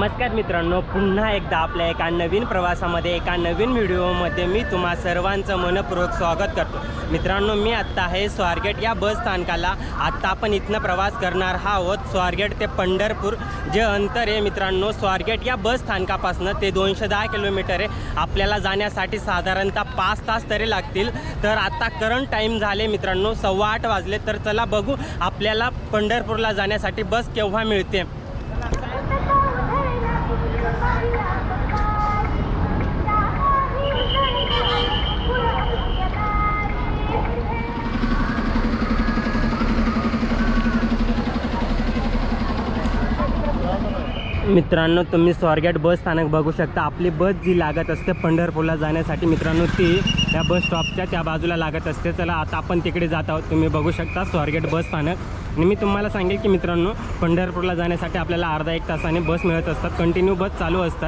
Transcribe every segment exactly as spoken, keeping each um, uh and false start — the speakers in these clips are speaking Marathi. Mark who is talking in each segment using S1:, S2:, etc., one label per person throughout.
S1: नमस्कार मित्रांनो, पुन्हा एकदा आपल्या एका नवीन प्रवासामध्ये एका नवीन व्हिडिओमध्ये मी तुम्हा सर्वांचं मनपूर्वक स्वागत करतो। मित्रांनो, मी आत्ता आहे स्वारगेट या बस स्थानकाला। आत्ता आपण इथनं प्रवास करणार आहोत स्वारगेट ते पंढरपूर। जे अंतर आहे मित्रांनो स्वारगेट या बस स्थानकापासून ते दोनशे दहा किलोमीटर आहे। आपल्याला जाण्यासाठी साधारणतः पाच तास तरी लागतील। तर आता करंट टाइम झाले मित्रांनो सव्वा आठ वाजले। तर चला बघू आपल्याला पंढरपूरला जाण्यासाठी बस केव्हा मिळते। मित्रांनो, तुम्ही स्वारगेट बस स्थानक बघू शकता। आपली बस जी लागत असते पंढरपूरला जाण्यासाठी मित्रांनो ती या बस स्टॉपच्या त्या बाजूला लागत असते। चला आता आपण तिकडे जात आहोत। तुम्ही बघू शकता स्वारगेट बस स्थानक। आणि मी तुम्हाला सांगेल की मित्रांनो पंढरपूरला जाण्यासाठी आपल्याला अर्धा एक तासाने बस मिळत असतात। कंटिन्यू बस चालू असतात।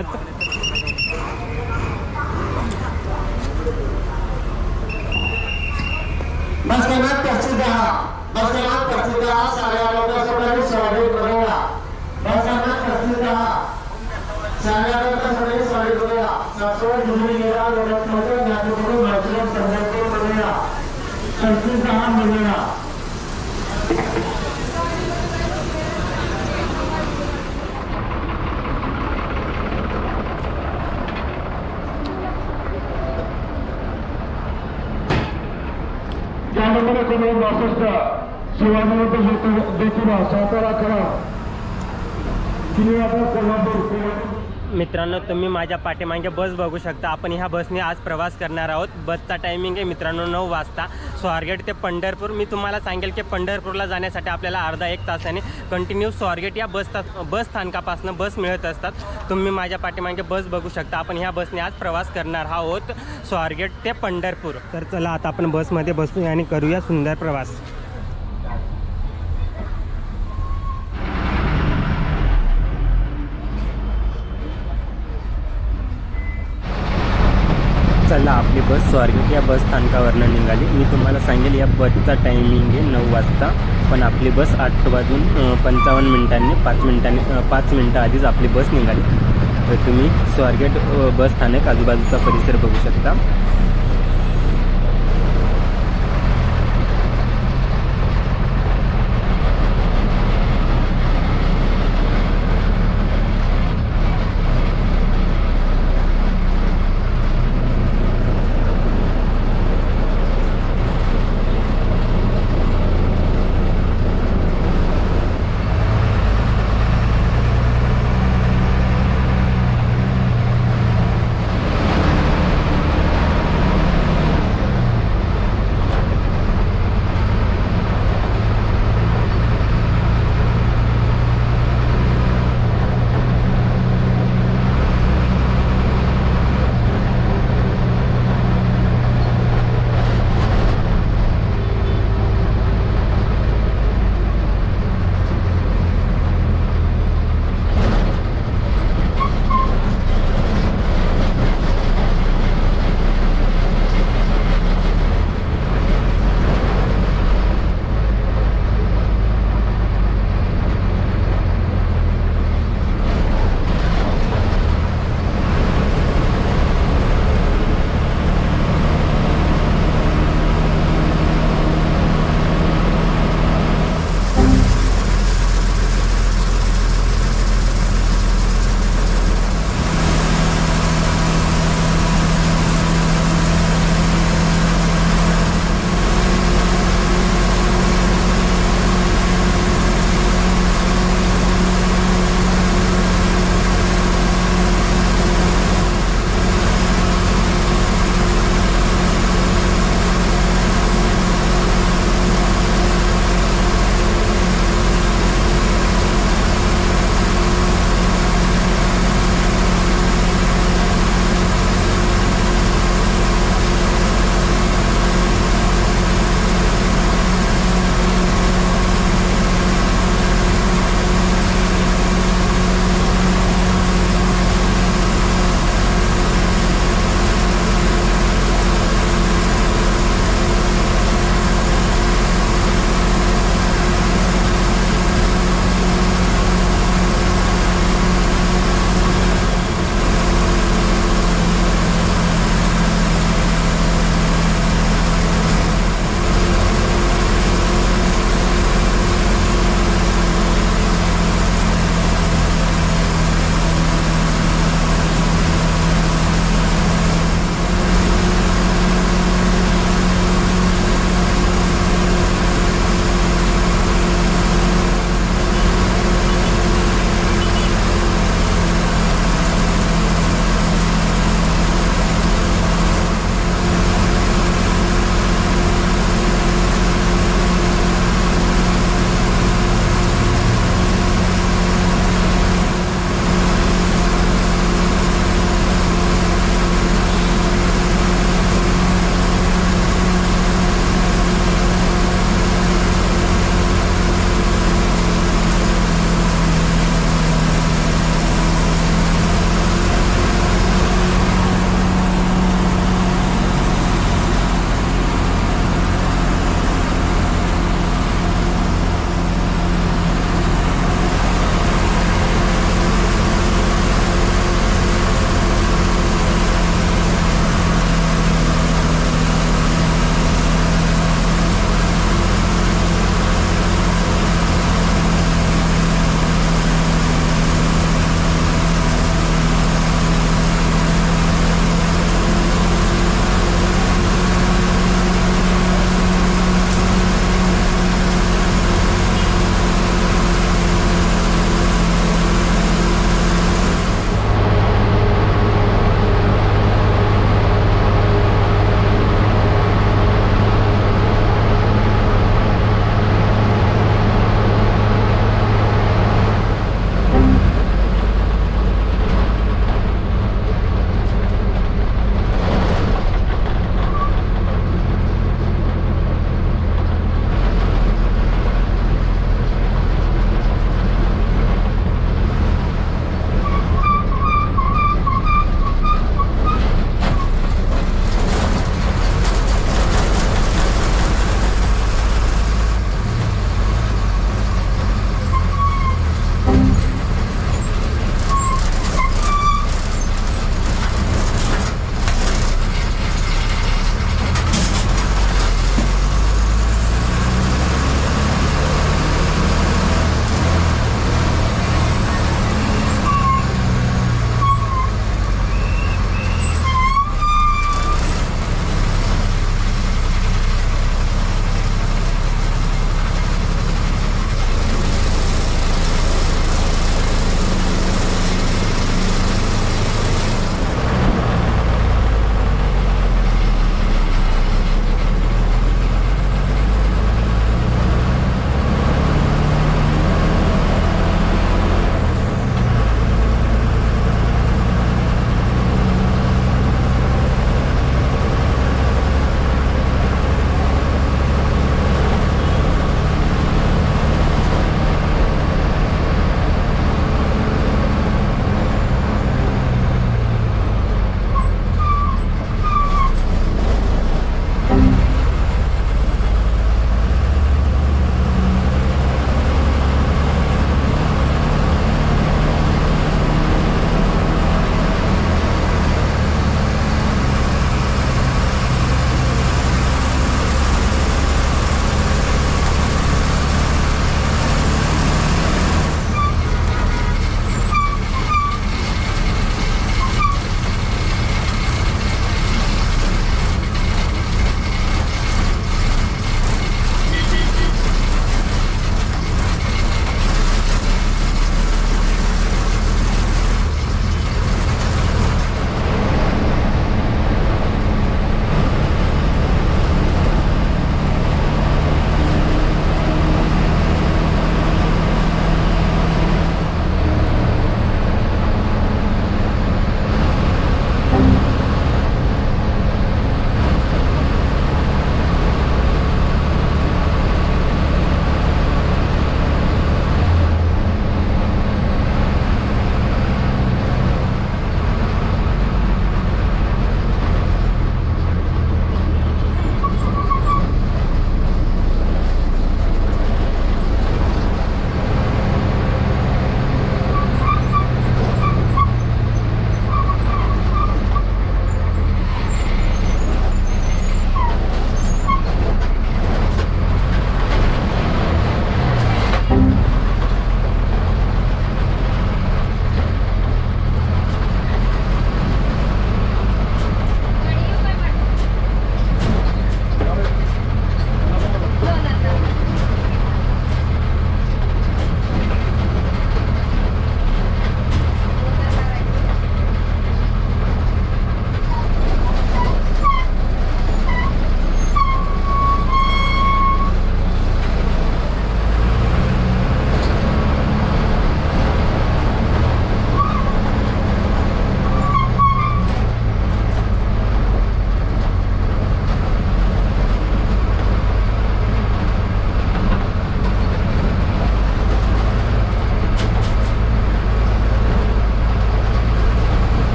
S2: बस क्रमांक पस्तीस दहा बस क्रमांक पस्तीस दहा साडे आठ वाजता स्वारगेट बघा। बस क्रमांक पस्तीस दहा साडे आठ वाजता स्वारगेट बघा। सासवड जुनी गेला लोकमत ज्ञानपूर मात्र पंढरपूर बघा। पस्तीस दहा बघा। नंबर क्रमांक बासष्ट शिवाजी देखील सातारा करा कोल्हापूर।
S1: मित्रांनो, तुम्ही माझ्या पाठीमागे बस बघू शकता। आपण ह्या बसने आज प्रवास करणार आहोत। बसचा टायमिंग आहे मित्रांनो नऊ वाजता स्वारगेट ते पंढरपूर। मी तुम्हाला सांगेल की पंढरपूरला जाण्यासाठी आपल्याला अर्धा एक तासाने कंटिन्यू स्वारगेट या बस बस स्थानकापासून बस मिळत असतात। तुम्ही माझ्या पाठीमागे बस बघू शकता। आपण ह्या बसने आज प्रवास करणार आहोत स्वारगेट ते पंढरपूर। तर चला आता आपण बसमध्ये बसूया आणि करूया सुंदर प्रवास। चला आपली बस स्वारगेट या बस स्थानकावरनं निघाली। मी तुम्हाला सांगेल या बसचा टायमिंग आहे नऊ वाजता, पण आपली बस आठ वाजून पंचावन्न मिनिटांनी पाच मिनिटांनी पाच मिनटं आधीच आपली बस निघाली। तर तुम्ही स्वारगेट बस स्थानक आजूबाजूचा परिसर बघू शकता।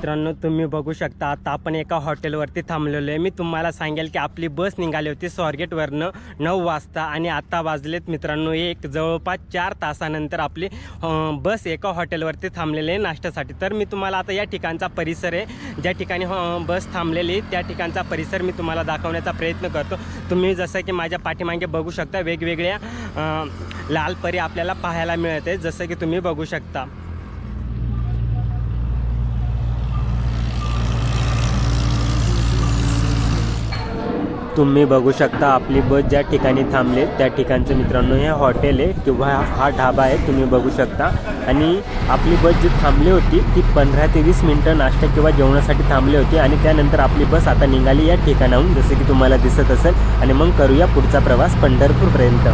S1: मित्रांनो तुम्ही बघू शकता आता आपण एका हॉटेलवरती थांबलेलो आहे। मी तुम्हाला सांगेल की आपली बस निघाली होती स्वारगेटवरनं नऊ वाजता आणि आता वाजलेत मित्रांनो एक जवळपास चार तासानंतर आपली बस एका हॉटेलवरती थांबलेली आहे नाश्त्यासाठी। तर मी तुम्हाला आता या ठिकाणचा परिसर आहे ज्या ठिकाणी बस थांबलेली त्या ठिकाणचा परिसर मी तुम्हाला दाखवण्याचा प्रयत्न करतो। तुम्ही जसं की माझ्या पाठीमागे बघू शकता वेगवेगळ्या लाल परी आपल्याला पाहायला मिळते जसं की तुम्ही बघू शकता। तुम्ही बघू शकता आपली बस ज्या ठिकाणी थांबले त्या ठिकाणचं मित्रांनो हे हॉटेल आहे किंवा हा ढाबा आहे तुम्ही बघू शकता। आणि आपली बस जी थांबली होती ती पंधरा ते वीस मिनटं नाश्ता किंवा जेवणासाठी थांबली होती आणि त्यानंतर आपली बस आता निघाली या ठिकाणाहून जसे की तुम्हाला दिसत असेल। आणि मग करूया पुढचा प्रवास पंढरपूरपर्यंत।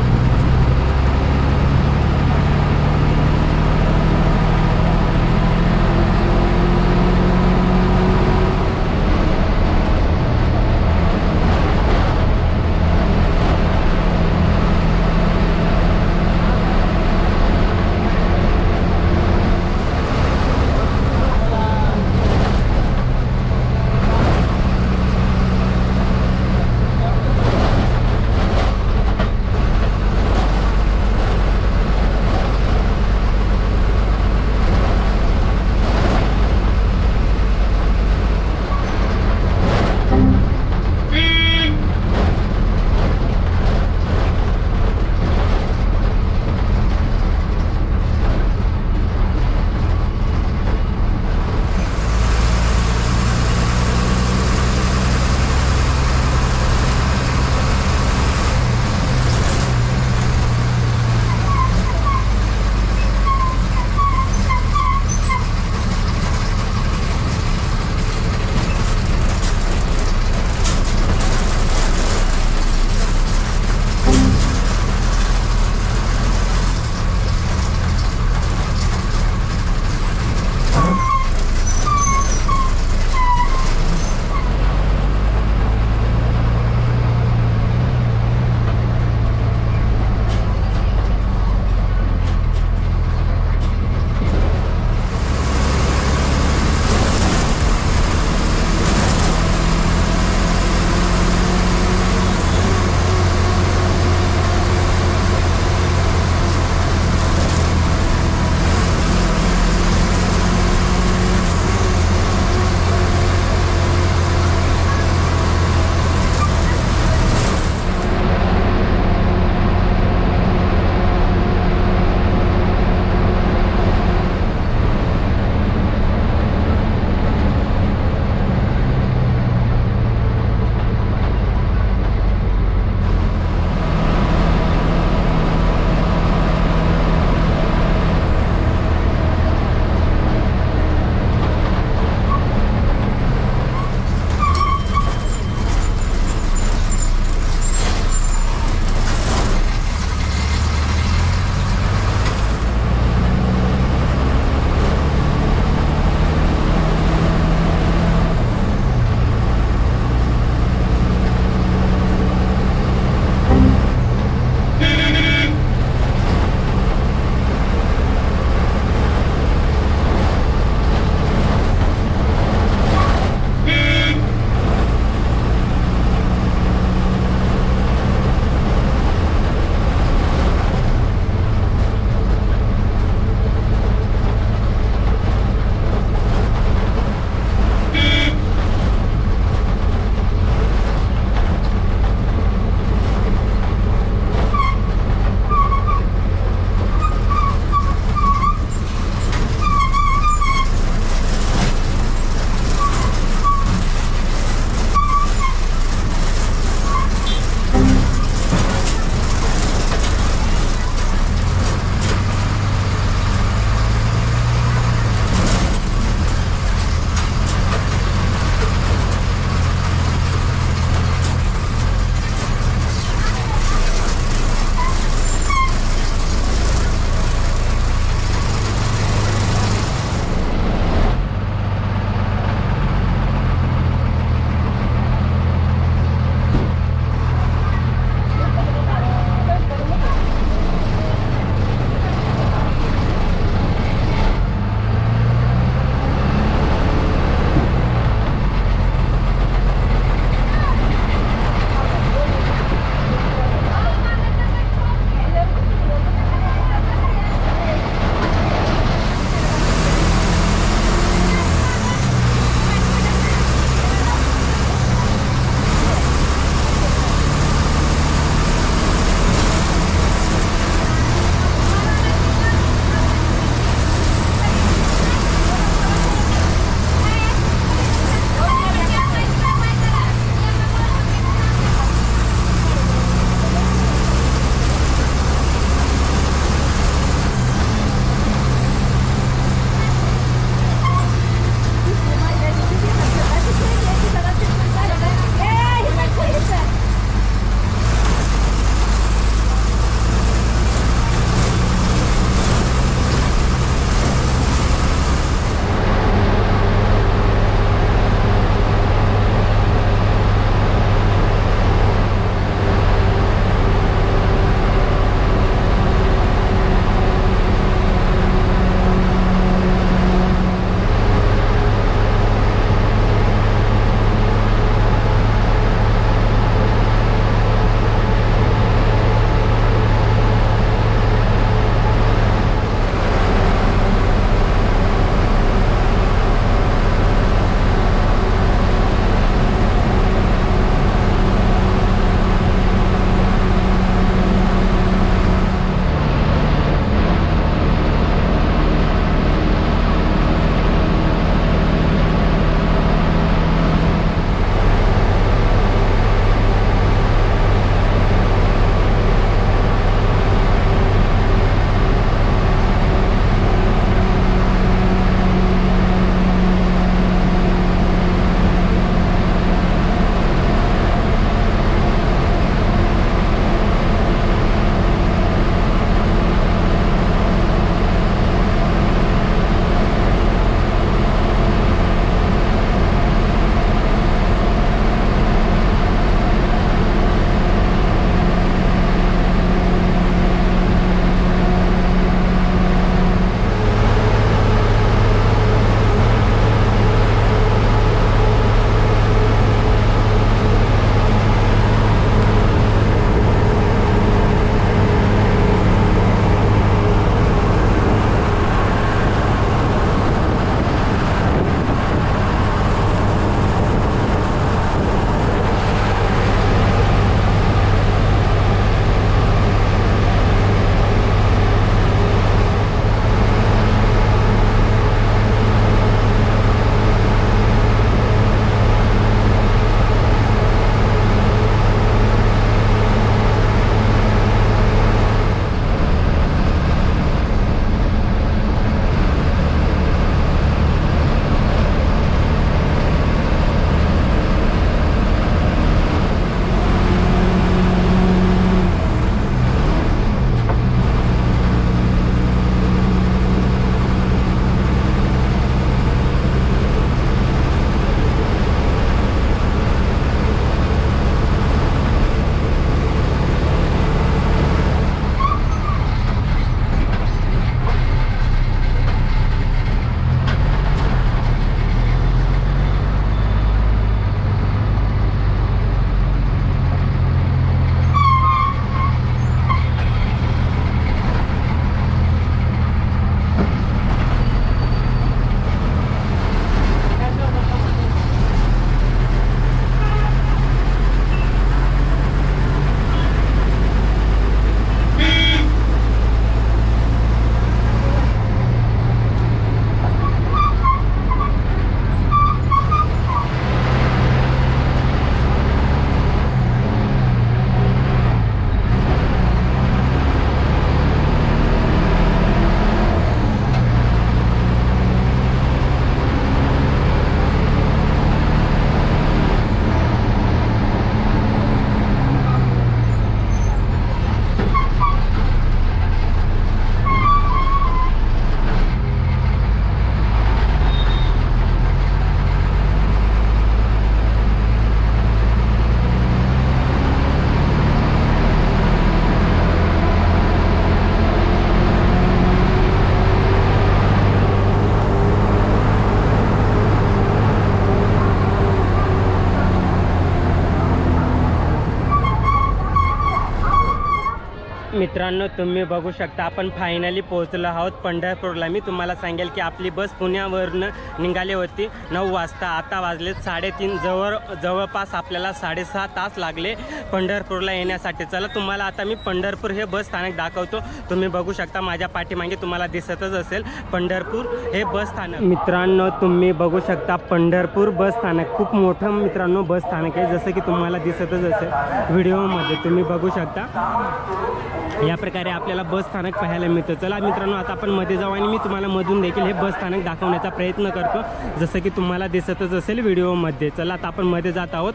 S1: मित्रांनो तुम्ही बघू शकता आपण फायनली पोहोचलो आहोत पंढरपूरला। मी तुम्हाला सांगेल की आपली बस पुण्यावरून निघाली होती नऊ वाजता, आता वाजले साडेतीन, जवळ जवळपास आपल्याला साडेसहा तास लागले पंढरपूरला येण्यासाठी। चला तुम्हाला आता मी पंढरपूर हे बस स्थानक दाखवतो। तुम्ही बघू शकता माझ्या पाठीमागे तुम्हाला दिसतच असेल पंढरपूर हे बस स्थानक। मित्रांनो तुम्ही बघू शकता पंढरपूर बस स्थानक खूप मोठं मित्रांनो बस स्थानक आहे, जसं की तुम्हाला दिसतच असेल व्हिडिओमध्ये तुम्ही बघू शकता। या प्रकारे आपल्याला बस स्थानक पाहायला मिळतं। चला मित्रांनो आता आपण मध्ये जाऊ आणि मी तुम्हाला मधून देखील हे बस स्थानक दाखवण्याचा प्रयत्न करतो, जसं की तुम्हाला दिसतच असेल व्हिडिओमध्ये। चला आता आपण मध्ये जात आहोत।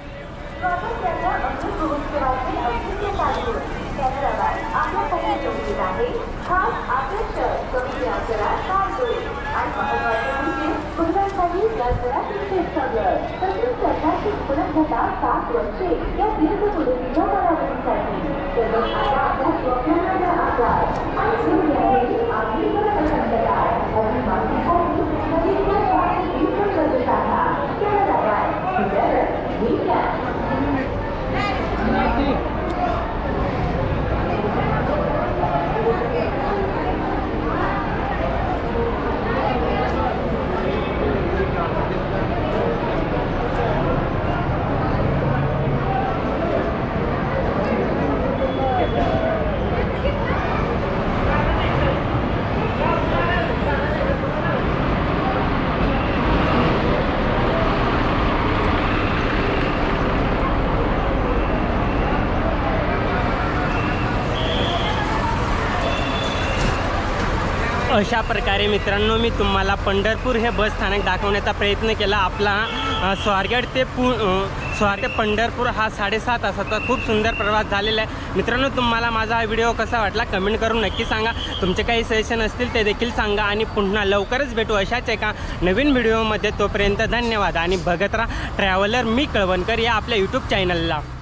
S1: अशा प्रकारे मित्रांनो मी तुम्हाला पंढरपूर हे बस स्थानक दाखवण्याचा प्रयत्न केला। आपला स्वारगेट ते पु स्वारगेट ते पंढरपूर हा साडेसहा तासाचा खूप सुंदर प्रवास झालेला आहे। मित्रांनो तुम्हाला माझा हा व्हिडिओ कसा वाटला कमेंट करून नक्की सांगा। तुमचे काही सजेशन असतील ते देखील सांगा आणि पुन्हा लवकरच भेटू अशाच एका नवीन व्हिडिओमध्ये। तोपर्यंत धन्यवाद आणि बघत राहा ट्रॅव्हलर मी कळवणकर या आपल्या यूट्यूब चॅनलला।